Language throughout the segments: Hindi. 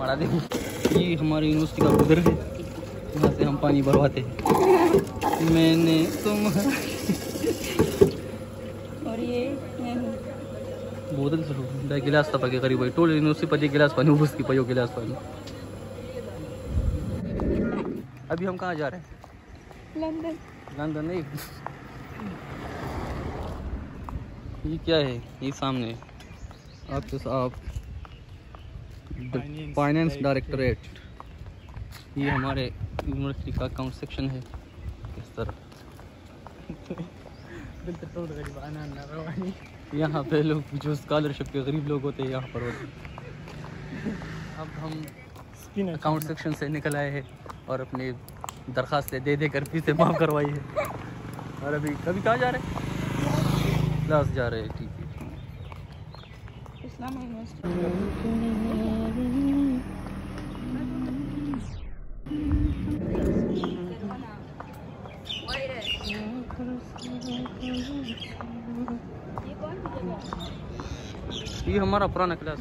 हरा दे। ये हमारी यूनिवर्सिटी का उधर है, यहाँ से हम पानी भरवाते हैं। मैंने तुम और ये बोतल से गिलास तक के करीब है टोल यूनिवर्सिटी पर गिलास पानी उसकी पयो गिलास पानी। अभी हम कहाँ जा रहे हैं? लंदन। लंदन नहीं, ये क्या है? ये सामने आपके साथ फाइनेंस डायरेक्टरेट, ये हमारे यूनिवर्सिटी का अकाउंट सेक्शन है। इस तरह यहाँ पे लोग जो स्कॉलरशिप के गरीब लोग होते हैं यहाँ पर होते हैं। अब हम अकाउंट सेक्शन से निकल आए हैं और अपनी दरख्वास्तें दे कर फीसें माफ़ करवाई है। और अभी कहाँ जा रहे हैं? क्लास जा रहे हैं। ठीक है। इस्लाम यूनिवर्सिटी। ये हमारा पुराना क्लास।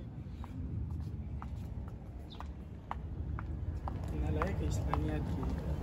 इस्लामियात की